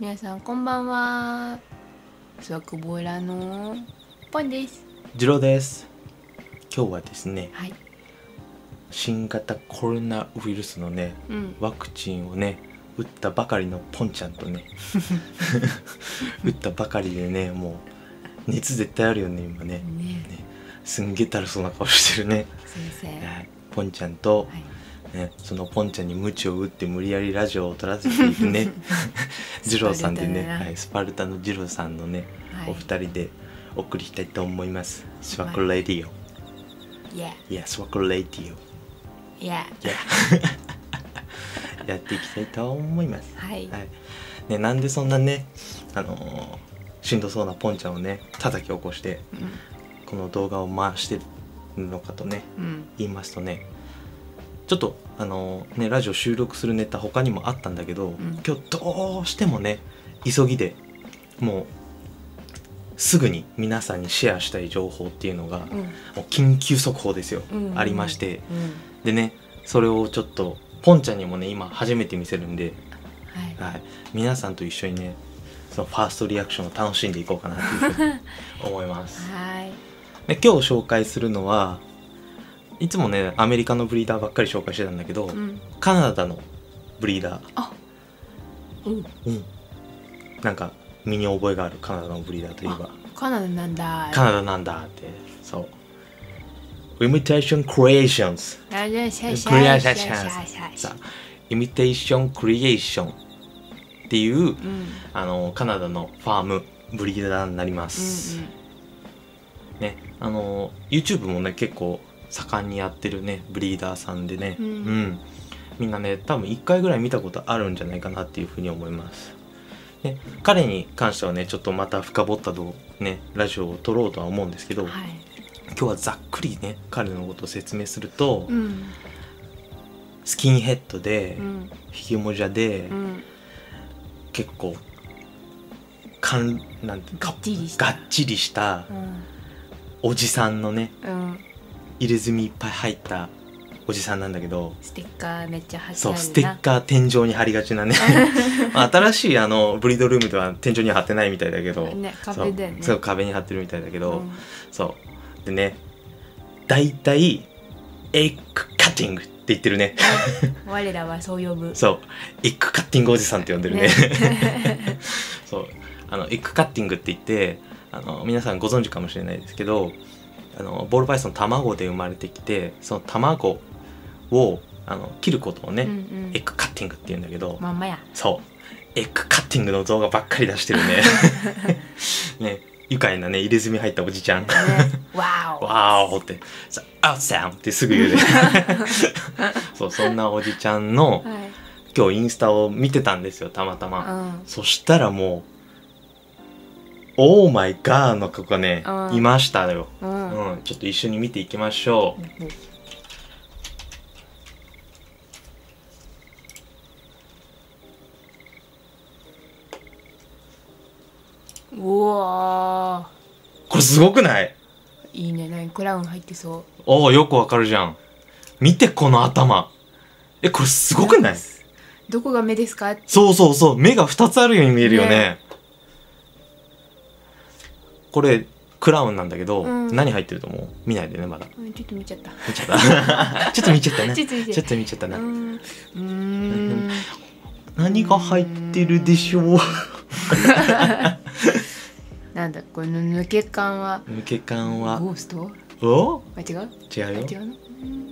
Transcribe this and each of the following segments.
皆さんこんばんは。スワクボーラのポンです。 ジローです。今日はですね、 はい。 新型コロナウイルスのね、ワクチンをね打ったばかりのポンちゃんとね打ったばかりでね、もう熱絶対あるよね今ね。すんげえだるそうな顔してるね先生。 ポンちゃんと、そのポンちゃんに鞭を打って無理やりラジオを撮らせているねジローさんでね、スパルタのジローさんのね、お二人でお送りしたいと思います。スワコレディオ。スワコレディオ。やっていきたいと思います。ね、なんでそんなね、しんどそうなポンちゃんをね叩き起こして、この動画を回してるのかとね、言いますとね、ちょっとねラジオ収録するネタ他にもあったんだけど、今日どうしてもね急ぎでもうすぐに皆さんにシェアしたい情報っていうのが、もう緊急速報ですよ、ありまして、でねそれをちょっとポンちゃんにもね今初めて見せるんで、皆さんと一緒にねそのファーストリアクションを楽しんでいこうかなというふうに思います。で今日紹介するのはいつもねアメリカのブリーダーばっかり紹介してたんだけど、カナダのブリーダー、なんか身に覚えがあるカナダのブリーダーといえばカナダなんだって、そうイミテーションクリエーションズイミテーションクリエーションっていう、カナダのファームブリーダーになります。ね、YouTube もね結構盛んにやってるねブリーダーさんでね、みんなね多分1回ぐらい見たことあるんじゃないかなっていうふうに思います。ね、彼に関してはねちょっとまた深掘ったラジオを撮ろうとは思うんですけど、今日はざっくりね彼のことを説明すると、スキンヘッドで、ひげもじゃで、結構なんてがっちりした、おじさんのね、入れ墨いっぱい入ったおじさんなんだけど、 ステッカーめっちゃ貼ってあるな。 そうステッカー天井に貼りがちなね新しいブリードルームでは天井には貼ってないみたいだけど、 壁だよね。 そう壁に貼ってるみたいだけど、そうでねだいたいエッグカッティングって言ってるね我らはそう呼ぶ。 そうエッグカッティングおじさんって呼んでるねそうエッグカッティングって言って皆さんご存知かもしれないですけど、ボールパイソン卵で生まれてきて、その卵を切ることをね、エッグカッティングって言うんだけど、そうエッグカッティングの動画ばっかり出してるねね、愉快なね入れ墨入ったおじちゃんワーオってアウサムってすぐ言うでそうそんなおじちゃんの、今日インスタを見てたんですよたまたま、そしたらもうオーマイガーの子がね、いましたよ、ちょっと一緒に見ていきましょう。うわー、これすごくない？ いいね。何クラウン入ってそう。 おー、よくわかるじゃん。見てこの頭。これすごくない？ どこが目ですか？ そう目が2つあるように見えるよね。これクラウンなんだけど、何入ってると思う？見ないでねまだ。 ちょっと見ちゃった。 ちょっと見ちゃったね。 ちょっと見ちゃったな。何が入ってるでしょうなんだこの抜け感は。 ゴースト？ お？ 違うよ。 違うの？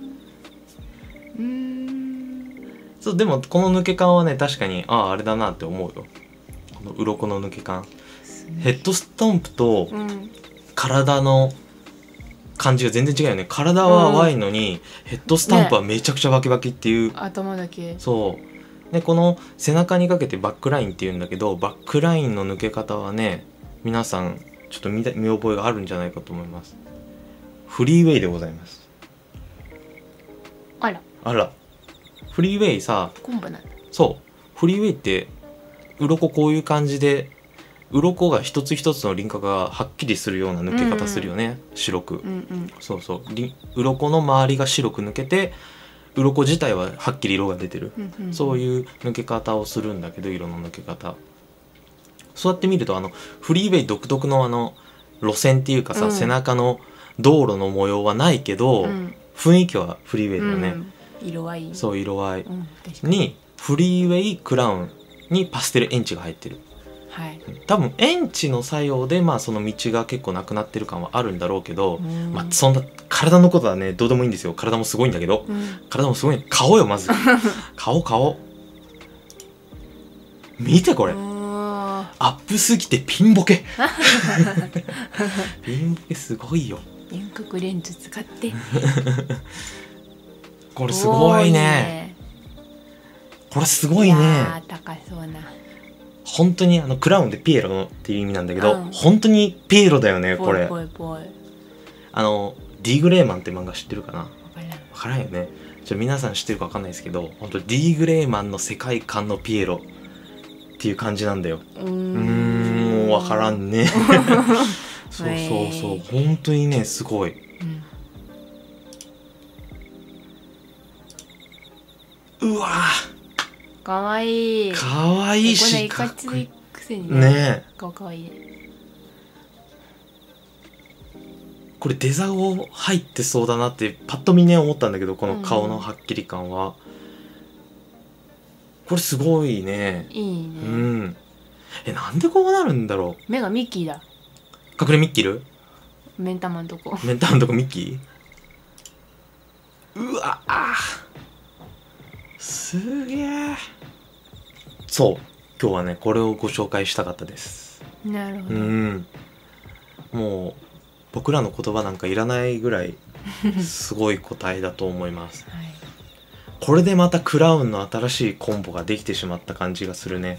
そうでもこの抜け感はね確かにあれだなって思うよ。この鱗の抜け感。ヘッドストンプと体の感じが全然違うよね。体は淡いのに、ヘッドスタンプはめちゃくちゃバキバキっていう、 頭だけ。 そうでこの背中にかけてバックラインっていうんだけど、バックラインの抜け方はね皆さんちょっと見覚えがあるんじゃないかと思います。フリーウェイでございます。 あらフリーウェイさ、 コンボなんだ。 そうフリーウェイって鱗こういう感じで鱗が一つ一つの輪郭がはっきりするような抜け方するよね、白く、そう鱗の周りが白く抜けて鱗自体ははっきり色が出てる、そういう抜け方をするんだけど、色の抜け方そうやって見るとフリーウェイ独特の路線っていうかさ、背中の道路の模様はないけど、雰囲気はフリーウェイだよね、 色合い、 そう色合いに、フリーウェイクラウンにパステルエンチが入ってる、はい、多分エンチの作用でその道が結構なくなってる感はあるんだろうけど、そんな体のことはねどうでもいいんですよ。体もすごいんだけど、体もすごい。顔よまず顔見てこれ、アップすぎてピンボケピンボケすごいよ。 遠隔レンズ使ってこれすごいね。これすごいね。 高そうな。 本当にクラウンでピエロっていう意味なんだけど、本当にピエロだよねこれ。ディグレーマンって漫画知ってるかな。わからんよね。皆さん知ってるかわかんないですけど、本当ディグレーマンの世界観のピエロっていう感じなんだよ。もうわからんねそう本当にねすごい、うわかわいい。 かわいいし、 これいかついくせにねかわいい。 これデザゴ入ってそうだなってパッと見ね思ったんだけど、この顔のはっきり感は、これすごいね。 いいね。 なんでこうなるんだろう。 目がミッキーだ。 隠れミッキーいる？ 目ん玉のとこ。 目ん玉のとこミッキー？うわすげえ。そう今日はねこれをご紹介したかったです。 なるほど。 もう僕らの言葉なんかいらないぐらいすごい答えだと思います、はい、これでまたクラウンの新しいコンボができてしまった感じがするね、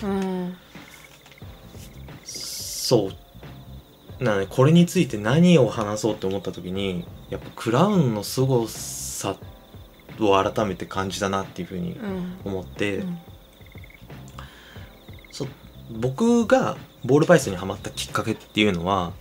そうなので、これについて何を話そうって思った時にやっぱクラウンの凄さを改めて感じたなっていうふうに思って、僕がボールパイスにハマったきっかけっていうのは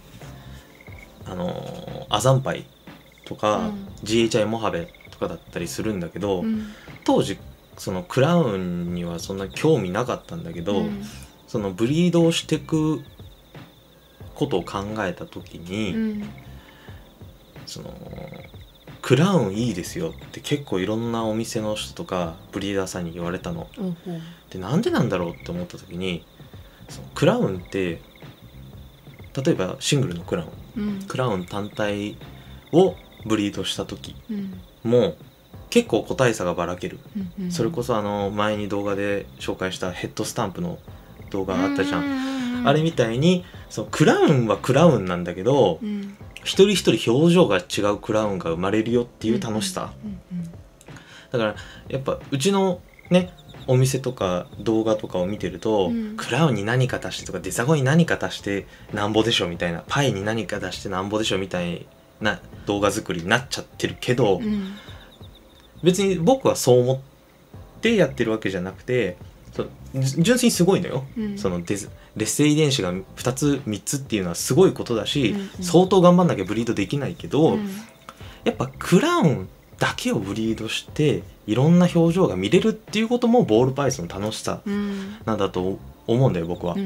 アザンパイとか、GHI モハベとかだったりするんだけど、当時そのクラウンにはそんな興味なかったんだけど、そのブリードをしていくことを考えた時に、そのクラウンいいですよって結構いろんなお店の人とかブリーダーさんに言われたの、でなんでなんだろうって思った時に、そのクラウンって例えばシングルのクラウン、クラウン単体をブリードした時も結構個体差がばらける、それこそ前に動画で紹介したヘッドスタンプの動画があったじゃん、あれみたいにそのクラウンはクラウンなんだけど、一人一人表情が違うクラウンが生まれるよっていう楽しさ、だからやっぱうちのねお店とか動画とかを見てると、クラウンに何か足してとかデザゴに何か足してなんぼでしょみたいな、パイに何か足してなんぼでしょみたいな動画作りになっちゃってるけど、別に僕はそう思ってやってるわけじゃなくて、純粋にすごいのよ、その劣勢遺伝子が2つ3つっていうのはすごいことだし、相当頑張んなきゃブリードできないけど、やっぱクラウンだけをブリードしていろんな表情が見れるっていうこともボールパイスの楽しさなんだと思うんだよ僕は。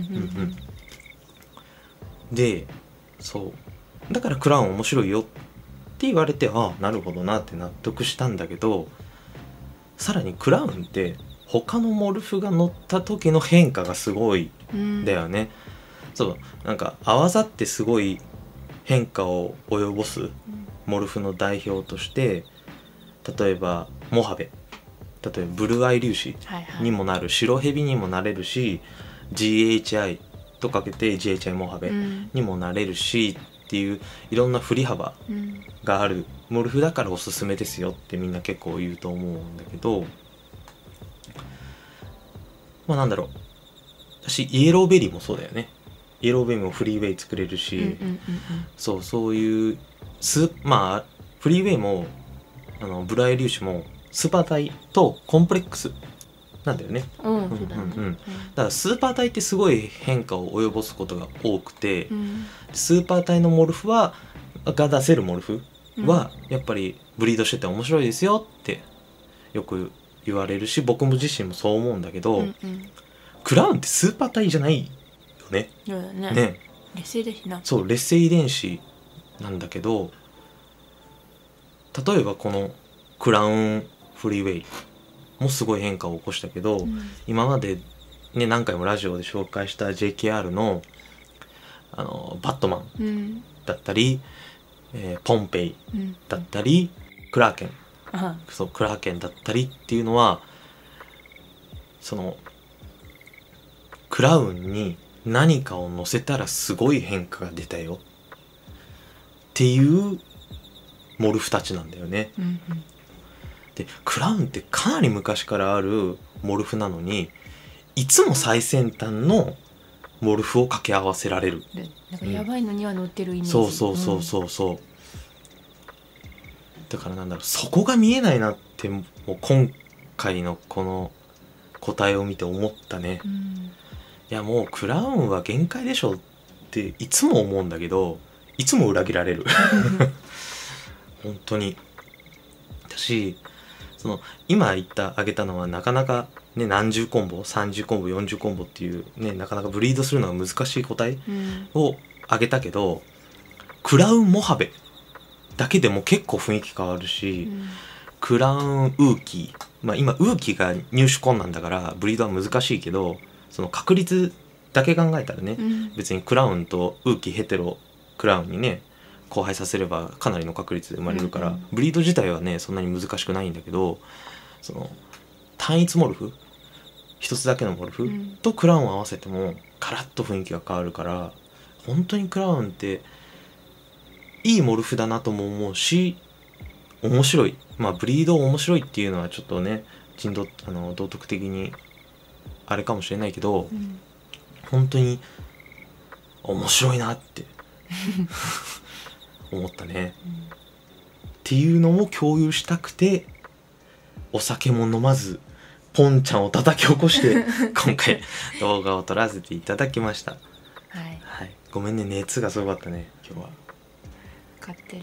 でそうだからクラウン面白いよって言われて、ああなるほどなって納得したんだけど、さらにクラウンって他のモルフが乗った時の変化がすごいだよね。そうなんか合わさってすごい変化を及ぼすモルフの代表として、例えばモハベ、例えばブルーアイ粒子にもなる、白ヘビにもなれるし、 GHI とかけて GHI モハベにもなれるしっていういろんな振り幅があるモルフだからおすすめですよってみんな結構言うと思うんだけど、なんだろう、私イエローベリーもそうだよね。イエローベリーもフリーウェイ作れるし、そういうフリーウェイもブライ粒子もスーパー体とコンプレックスなんだよね。だからスーパー体ってすごい変化を及ぼすことが多くて、スーパー体のモルフが出せるモルフはやっぱりブリードしてて面白いですよってよく言われるし、僕も自身もそう思うんだけど、クラウンってスーパー体じゃないよよね。 そうだね。 ね、 劣勢だしな。 そう、劣勢遺伝子なんだけど、例えばこのクラウンフリーウェイもすごい変化を起こしたけど、今までね何回もラジオで紹介した JKR のバットマンだったり、ポンペイだったり、クラーケン、そうクラーケンだったりっていうのは、そのクラウンに何かを乗せたらすごい変化が出たよっていうモルフたちなんだよね。でクラウンってかなり昔からあるモルフなのに、いつも最先端のモルフを掛け合わせられる。 なんかやばいのには乗ってるイメージ。 そうそうそうそうそう、だからなんだろう、そこが見えないなってもう今回のこの答えを見て思ったね。いやもうクラウンは限界でしょっていつも思うんだけど、いつも裏切られる本当に。私その今挙げたのはなかなかね、何十コンボ30コンボ40コンボっていうね、なかなかブリードするのが難しい個体を挙げたけど、クラウンモハベだけでも結構雰囲気変わるし、クラウンウーキー、今ウーキーが入手困難だからブリードは難しいけど、その確率だけ考えたらね、別にクラウンとウーキーヘテロクラウンにね交配させればかなりの確率で生まれるから、ブリード自体はねそんなに難しくないんだけど、その単一モルフ一つだけのモルフとクラウンを合わせてもカラッと雰囲気が変わるから、本当にクラウンっていいモルフだなとも思うし、面白い、ブリード面白いっていうのはちょっとね道徳的にあれかもしれないけど、本当に面白いなって思ったね、っていうのも共有したくて、お酒も飲まずポンちゃんを叩き起こして今回動画を撮らせていただきました。はい、ごめんね、熱がすごかったね今日は。 買ってる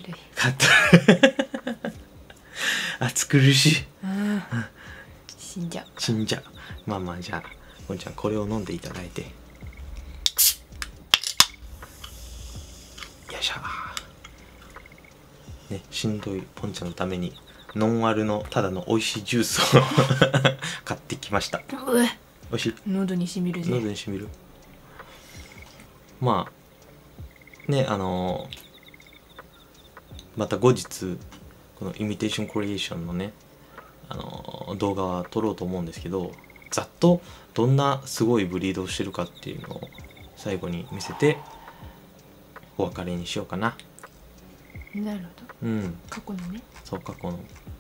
暑苦しい、 死んじゃう。 じゃあポンちゃんこれを飲んでいただいて、よいしょね、しんどいポンちゃんのためにノンアルのただの美味しいジュースを買ってきました。美味しい。 喉にしみるぜ。 喉にしみる。ね、また後日このイミテーションクリエーションのね動画は撮ろうと思うんですけど、ざっとどんなすごいブリードをしてるかっていうのを最後に見せてお別れにしようかな。 なるほど。過去のね。 そう、過去の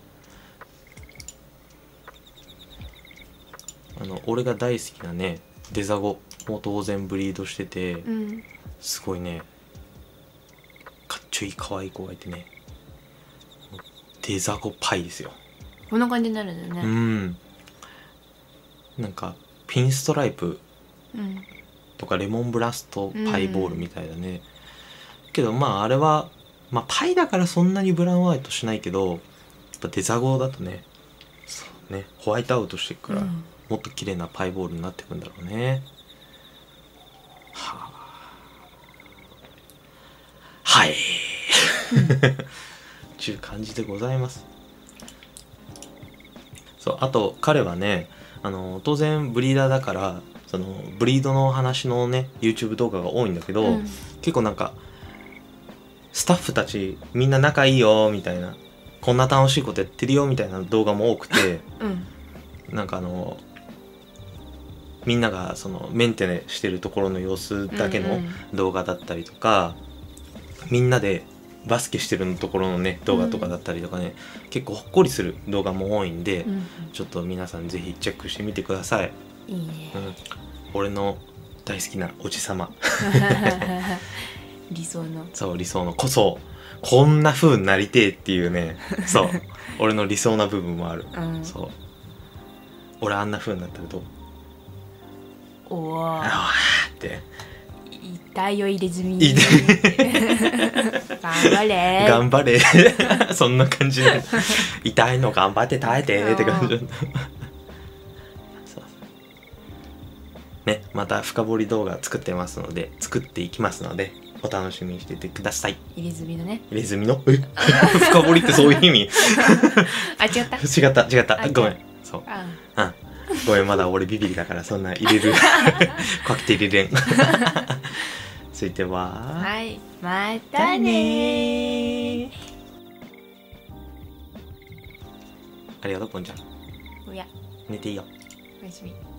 俺が大好きなねデザゴも当然ブリードしてて、すごいねかっちょいい可愛い子がいてね、デザゴパイですよ。 こんな感じになるんだよね。 なんかピンストライプとかレモンブラストパイボールみたいだね、けどあれはパイだからそんなにブラウンアウトしないけど、やっぱデザゴだとね、そうね、ホワイトアウトしていくから、もっと綺麗なパイボールになっていくんだろうね。はいちゅう感じでございます。そう、あと彼はね当然ブリーダーだからそのブリードの話のね YouTube 動画が多いんだけど、結構なんかスタッフたちみんな仲いいよみたいな、こんな楽しいことやってるよみたいな動画も多くて、なんかみんながそのメンテナしてるところの様子だけの動画だったりとか、みんなでバスケしてるところのね動画とかだったりとかね、結構ほっこりする動画も多いんで、ちょっと皆さんぜひチェックしてみてください。 いいね、 俺の大好きなおじさま理想の、 そう理想のこんな風になりてえっていうねそう俺の理想な部分もある、そう俺あんな風になったらどう？ おわーって痛いよ入れ墨頑張れ頑張れそんな感じで痛いの頑張って耐えてって感じね、ままた深掘り動画作っていきますのでお楽しみにしててください。 入れ墨のね。 入れ墨の深掘りってそういう意味あ、違った。 違ったごめん。そうごめん、まだ俺ビビりだからそんな入れる怖くて入れれん続いてははい、またね。 ありがとうポンちゃん。 おや、 寝ていいよ。 おやすみ。